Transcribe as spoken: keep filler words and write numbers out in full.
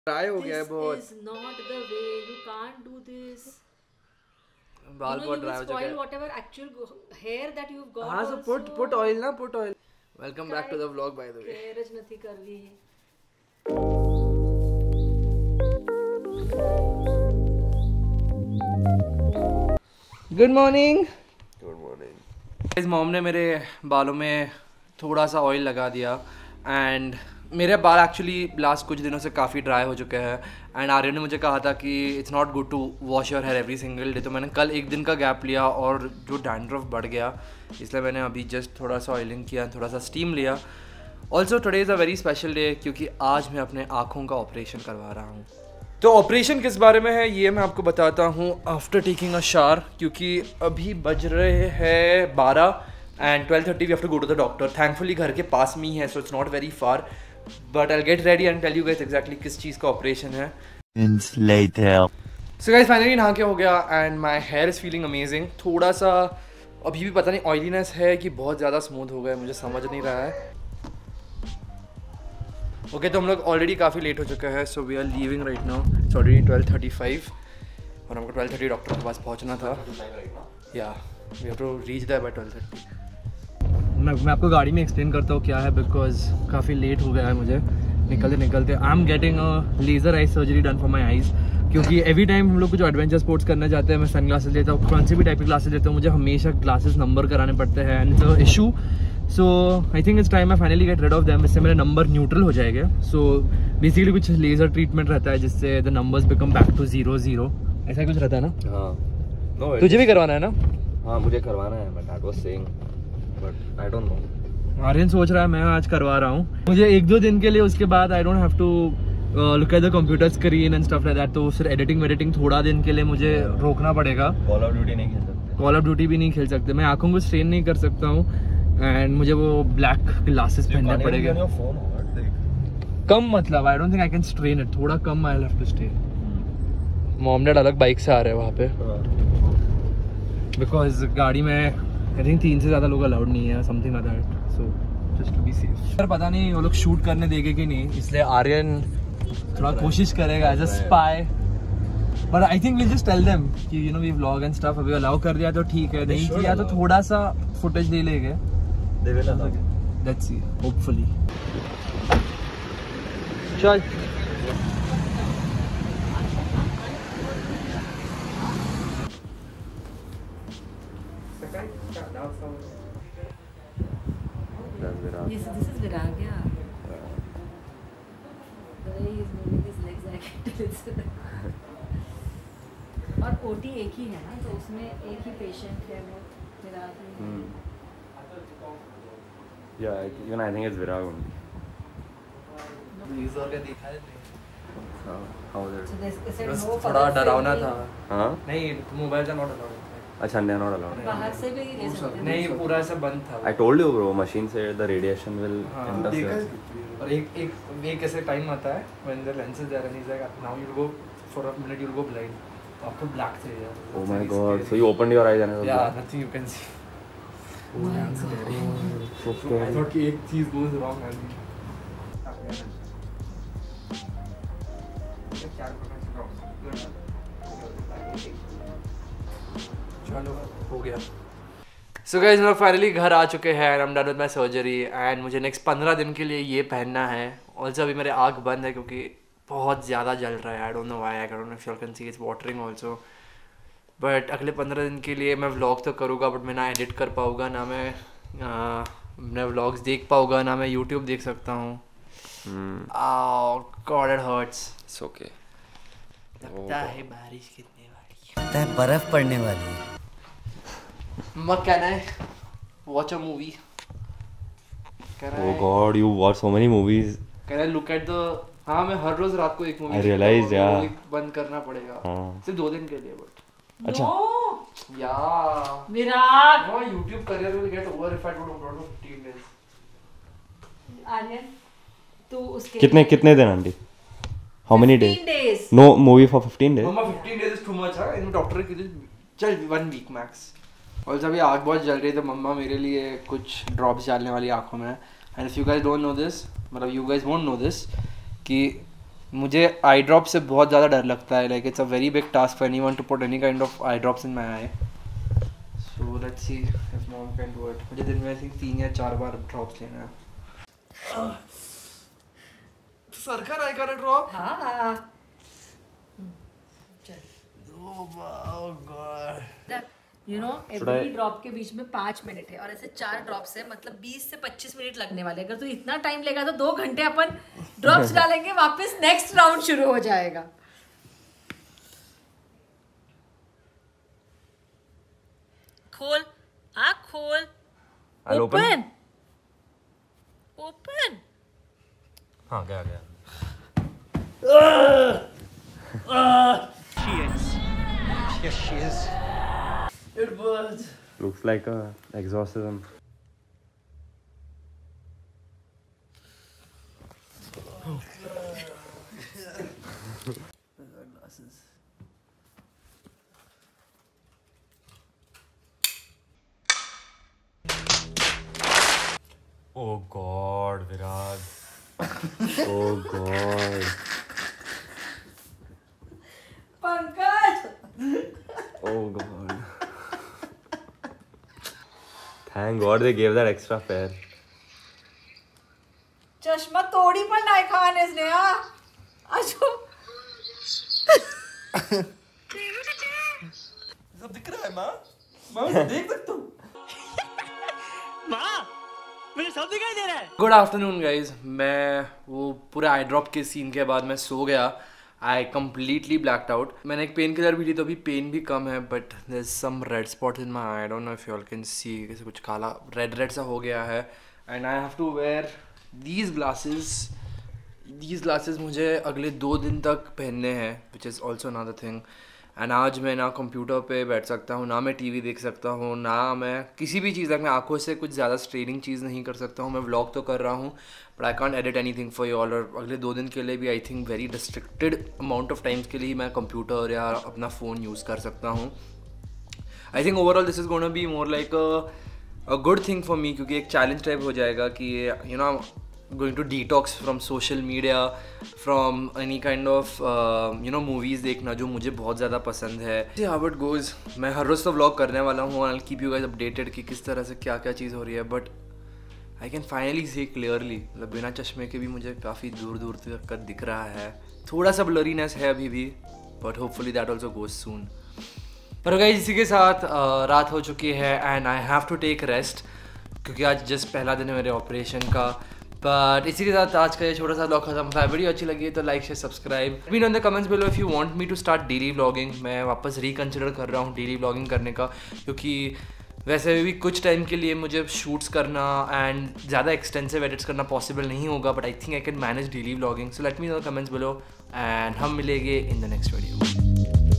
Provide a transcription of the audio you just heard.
Dry हो गया है बहुत। This is not the way. You can't do this. बाल You know, बहुत you ड्राई will हो चुके spoil हैं। whatever actual go- hair that you've got. हाँ, so put also. put oil ना, put oil. Welcome back to the vlog by the way. Hair ज નથી કરવી. Good morning. Good morning. इस mom ने मेरे बालों में थोड़ा सा ऑयल लगा दिया एंड मेरे बाल एक्चुअली लास्ट कुछ दिनों से काफ़ी ड्राई हो चुके हैं एंड आर्यन ने मुझे कहा था कि it's not good to wash your hair every single day, तो मैंने कल एक दिन का गैप लिया और जो डैंड्रफ बढ़ गया इसलिए मैंने अभी जस्ट थोड़ा सा ऑयलिंग किया, थोड़ा सा स्टीम लिया। Also today is a very special day क्योंकि आज मैं अपने आँखों का ऑपरेशन करवा रहा हूँ। तो ऑपरेशन किस बारे में है ये मैं आपको बताता हूँ आफ्टर टेकिंग अ शावर, क्योंकि अभी बज रहे हैं बारह and twelve thirty we have to go to the doctor. Thankfully घर के पास में ही है, so it's not very far, but I get ready and tell you guys exactly किस चीज़ का ऑपरेशन है। सो गाइस फाइनली नहा के हो गया and my hair is feeling amazing. थोड़ा सा अभी भी पता नहीं ऑयलीनेस है कि बहुत ज़्यादा स्मूथ हो गया, मुझे समझ नहीं रहा है। ओके okay, तो हम लोग ऑलरेडी काफ़ी लेट हो चुके हैं, so we are leaving right now. It's already twelve thirty five और हमको ट्वेल्व थर्टी डॉक्टर के पास पहुंचना था। या we have to reach that by twelve thirty. मैं मैं आपको गाड़ी में एक्सप्लेन करता हूँ क्या है, बिकॉज काफ़ी लेट हो गया है मुझे निकलते निकलते। I am getting a laser eye surgery done for my eyes, क्योंकि एवरी टाइम हम लोग कुछ एडवेंचर स्पोर्ट्स करने जाते हैं मैं सन ग्लासेस लेता हूँ, कौन सी भी टाइप की ग्लासेस लेता हूँ, मुझे हमेशा ग्लासेस नंबर कराने पड़ते हैं and it's a issue. So I think it's time I finally get rid of them, इससे मेरे नंबर न्यूट्रल हो जाएंगे। सो बेसिकली कुछ लेज़र ट्रीटमेंट रहता है जिससे the numbers become back to zero zero, ऐसा कुछ रहता है ना? हाँ no, तुझे भी करवाना है ना? हाँ मुझे करवाना है, but that was saying but I don't know. Aryan सोच रहा है, मैं आज करवा रहा हूँ। मुझे एक दो दिन के लिए, उसके बाद I don't have to look at the computer screen and stuff like that, तो फिर एडिटिंग वेडिटिंग थोड़ा दिन के लिए मुझे रोकना पड़ेगा। कॉल ऑफ ड्यूटी नहीं खेल सकते। कॉल ऑफ ड्यूटी भी नहीं खेल सकते, मैं आंखों को स्ट्रेन नहीं कर सकता हूँ एंड मुझे वो ब्लैक ग्लासेस पहनने पड़ेंगे। कम मतलब I don't think I can strain it, थोड़ा कम I have to stay. Mom dad अलग बाइक से आ रहे हैं वहाँ पे बिकॉज गाड़ी में आई थिंक तीन से ज़्यादा लोग अलाउड नहीं है, something like that, so just to be safe. Sir पता नहीं वो लोग शूट करने देंगे कि नहीं, इसलिए आर्यन थोड़ा कोशिश करेगा as a spy, but I think we just tell them कि you know we vlog and stuff. अभी अलाउ कर दिया तो ठीक है, नहीं किया तो थोड़ा सा फुटेज ले लेंगे। They will allow, let's see hopefully. चल This this is Virag, yeah. The way he's moving his legs, I can tell it's. और ओटी एक ही है ना, तो उसमें एक ही पेशेंट है वो विराग ही है। या even I think it's Virag only. Please और क्या दिखा दे। How is So this is बस no थोड़ा further डरावना filming. था। हां नहीं मोबाइल का नॉट अलाउड। अच्छा अंडे नॉट अलाउड। बाहर से भी ले सकते हैं। नहीं पूरा ऐसा बंद था। I told you bro, machine से द रेडिएशन विल इंटरफेयर। और एक एक एक ऐसे टाइम आता है when the lens is there and is like now you will go for a minute you will go blind, आपको ब्लैक से यार। Oh my god, so you opened your eyes and yeah nothing you can see. So I thought कि एक चीज goes wrong and चलो हो गया। So guys हम लोग फाइनली घर आ चुके हैं and I am done with my surgery and मुझे नेक्स्ट पंद्रह दिन के लिए ये पहनना है। ऑल्सो अभी मेरे आँख बंद है क्योंकि बहुत ज़्यादा जल रहा है। I don't know why, I don't know if you can see it's watering also, but अगले पंद्रह दिन के लिए मैं व्लॉग तो करूँगा बट मैं ना एडिट कर पाऊँगा, ना मैं अपने व्लॉग्स देख पाऊँगा, ना मैं यूट्यूब देख सकता हूँ। God it hurts. It's okay. लगता है बारिश कितने वाली लगता है बर्फ पड़ने वाली है। मत कहना है वॉच अ मूवी, कहना ओह है god, you watch so many movies. कहना है लुक एट द। हाँ मैं हर रोज रात को एक मूवी I realized, yeah. बंद करना पड़ेगा। हाँ। सिर्फ दो दिन के लिए बट। अच्छा No, या Virag. No YouTube career will get over if I don't upload for fifteen days. Aryan तू उसके कितने कितने दिन aunty? How many days? fifteen days. No movie for fifteen days? मम्मा fifteen days is too much है। In doctor की चल one week max. और जब ये आँख बहुत जल रही है तो मम्मा मेरे लिए कुछ ड्रॉप्स डालने वाली आँखों में। And if you guys don't know this, मतलब you guys won't know this कि मुझे आई ड्रॉप से बहुत ज़्यादा डर लगता है. Like it's a very big task for anyone to put any kind of eye drops in my eye. So let's see if mom can do it. मुझे दिन में आई थिंक तीन या चार बार ड्रॉप्स लेना है. सरकार आई गॉट अ ड्रॉप. हाँ. Oh God. You know every drop के बीच में पाँच मिनट है और ऐसे चार ड्रॉप्स है, मतलब बीस से पच्चीस मिनट लगने वाले. अगर तू इतना टाइम लेगा तो दो घंटे अपन ड्रॉप्स डालेंगे, वापस नेक्स्ट राउंड शुरू हो जाएगा. खोल आँख खोल. Open open. हाँ गया गया. She is. Yes, she is. It was. Looks like a exorcism. Glasses. Oh God, Viraj. Oh God. Pankaj. Oh God. Thank God they gave that extra pair. चष्मा तोड़ी पण नाही खाने इसने. हाँ अशो सब दिख रहा है माँ. माँ देख सकता हूँ. माँ मुझे सब दिखाई दे रहा है. Good afternoon guys. मैं वो पूरे आई ड्रॉप के सीन के बाद मैं सो गया. I completely blacked out. मैंने एक पेन किलर भी ली तो अभी पेन भी कम है, but there is some red spot in my eye. Don't know if you all can see. कैसे कुछ काला रेड रेड सा हो गया है. And I have to wear these glasses. These glasses मुझे अगले दो दिन तक पहनने हैं, which is also another thing. And आज मैं ना कंप्यूटर पे बैठ सकता हूँ, ना मैं टीवी देख सकता हूँ, ना मैं किसी भी चीज़ तक मैं आंखों से कुछ ज़्यादा स्ट्रेनिंग चीज़ नहीं कर सकता हूँ. मैं व्लॉग तो कर रहा हूँ but I can't edit anything for you all. और अगले दो दिन के लिए भी I think very restricted amount of times के लिए मैं कंप्यूटर या अपना फ़ोन यूज़ कर सकता हूँ. I think overall this is gonna be more like a good thing for me, क्योंकि एक चैलेंज टाइप हो जाएगा कि you know going to detox from social media, from any kind of uh, you know movies देखना जो मुझे बहुत ज़्यादा पसंद है. See how it goes. मैं हर रोज़ तो vlog करने वाला हूँ. I'll keep you guys updated कि किस तरह से क्या क्या चीज़ हो रही है. But I can finally see clearly. मतलब बिना चश्मे के भी मुझे काफ़ी दूर दूर तक दिख रहा है. थोड़ा सा blurriness है अभी भी, but hopefully that also goes soon. पर गाइस इसी के साथ uh, रात हो चुकी है and I have to take rest, क्योंकि आज जस्ट पहला दिन है मेरे ऑपरेशन का. बट इसी के साथ आज का ये छोटा सा व्लॉग खत्म था. वीडियो अच्छी लगी तो like share subscribe. Me know in the comments below if you want me to start daily vlogging. मैं वापस रिकन्सिडर कर रहा हूँ डेली व्लॉगिंग करने का, क्योंकि वैसे भी कुछ टाइम के लिए मुझे शूट्स करना एंड ज़्यादा एक्सटेंसिव एडिट्स करना पॉसिबल नहीं होगा. But I think I can manage daily vlogging. So let me know the comments below and हम मिलेंगे इन द नेक्स्ट वीडियो.